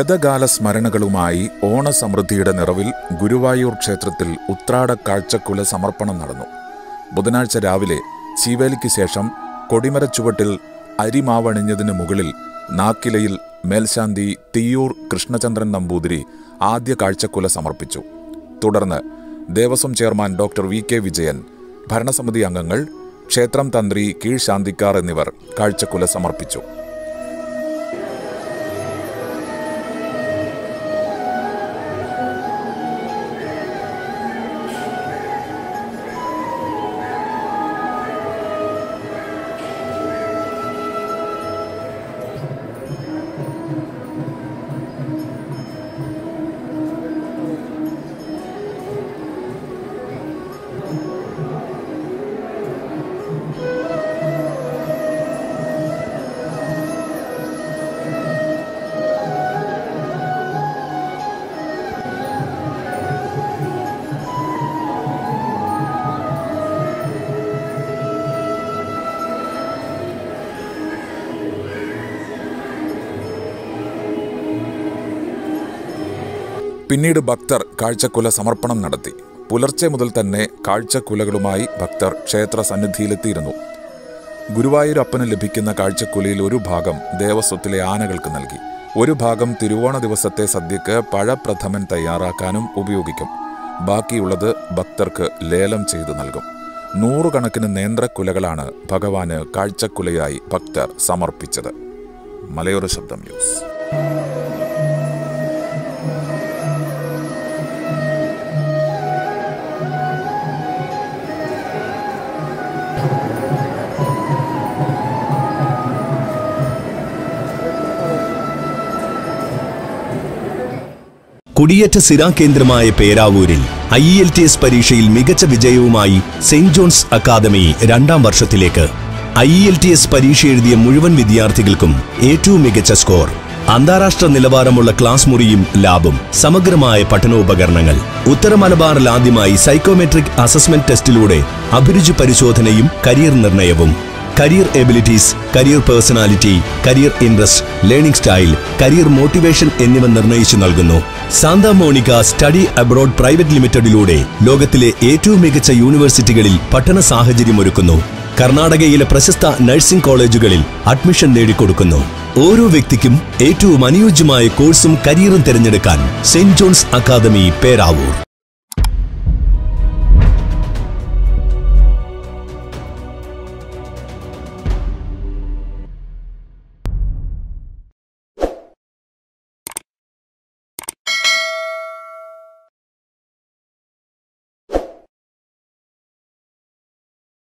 ഗതകാല സ്മരണകളുമായി ഓണസമൃദ്ധിയുടെ നിറവിൽ ഗുരുവായൂർ ക്ഷേത്രത്തിൽ ഉത്രാട കാഴ്ചക്കുല സമർപ്പണം നടന്നു. ബുധനാഴ്ച രാവിലെ ചീവേലിക്ക് ശേഷം കൊടിമരച്ചുവട്ടിൽ അരിമാവണിഞ്ഞതിനു മുകളിൽ നാക്കിലയിൽ മേൽശാന്തി തിയ്യൂർ കൃഷ്ണചന്ദ്രൻ നമ്പൂതിരി ആദ്യ കാഴ്ചക്കുല സമർപ്പിച്ചു. തുടർന്ന് Devaswom chairman doctor V K. Vijayan, ഭരണസമിതി അംഗങ്ങൾ, ക്ഷേത്രം തന്ത്രി കീഴ്ശാന്തിക്കാർ എന്നിവർ കാഴ്ചക്കുല സമർപ്പിച്ചു. പിന്നീട് ഭക്തർ കാഴ്ചക്കുല സമർപ്പണം നടത്തി. പുലർച്ചെ മുതൽ തന്നെ കാഴ്ചക്കുലകളുമായി ഭക്തർ ക്ഷേത്ര സന്നിധിയിലെത്തിയിരുന്നു. ഗുരുവായൂരപ്പന് ലഭിക്കുന്ന കാഴ്ചക്കുലയിൽ ഒരു ഭാഗം ദേവസ്വത്തിലെ ആനകൾക്ക് നൽകി. ഒരു ഭാഗം തിരുവോണ ദിവസത്തെ സദ്യക്ക് പഴപ്രഥമൻ തയ്യാറാക്കാനും ഉപയോഗിക്കും. ബാക്കിയുള്ളത് ഭക്തർക്ക് ലേലം ചെയ്തു നൽകും. 100 കണക്കിന് നേന്ത്രക്കുലകളാണ് ഭഗവാന് കാഴ്ചക്കുലയായി ഭക്തർ സമർപ്പിച്ചത്. മലയോര ശബ്ദം ന്യൂസ്. കുടിയേറ്റ സ്ഥിരാകേന്ദ്രമായ പേരാവൂരിൽ IELTS പരീക്ഷയിൽ മികച്ച വിജയവുമായി സെന്റ് ജോൺസ് അക്കാദമി 2ാം വർഷത്തിലേക്ക്. IELTS പരീക്ഷ എഴുതിയ മുഴുവൻ വിദ്യാർത്ഥികൾക്കും ഏറ്റവും മികച്ച സ്കോർ, അന്താരാഷ്ട്ര നിലവാരമുള്ള ക്ലാസ് മുറിയും ലാബും, സമഗ്രമായ പഠനോപകരണങ്ങൾ. ഉത്തര മലബാറിൽ ആദ്യമായി സൈക്കോമെട്രിക് അസസ്മെന്റ് ടെസ്റ്റിലൂടെ അഭിരുചി പരിശോധനയും കരിയർ നിർണയവും. Career abilities, career personality, career interest, learning style, career motivation എന്നിവ നിർണയിച്ചു നൽകുന്നു. Santa Monica study abroad private ലിമിറ്റഡിലൂടെ ലോകത്തിലെ ഏറ്റവും മികച്ച യൂണിവേഴ്സിറ്റികളിൽ പഠന സാഹചര്യമൊരുക്കുന്നു. കർണാടകയിലെ പ്രശസ്ത നഴ്സിംഗ് കോളേജുകളിൽ അഡ്മിഷൻ നേടിക്കൊടുക്കുന്നു. ഓരോ വ്യക്തിക്കും ഏറ്റവും അനുയോജ്യമായ കോഴ്സും കരിയറും തിരഞ്ഞെടുക്കാൻ സെന്റ് ജോൺസ് അക്കാദമി പേരാവൂർ.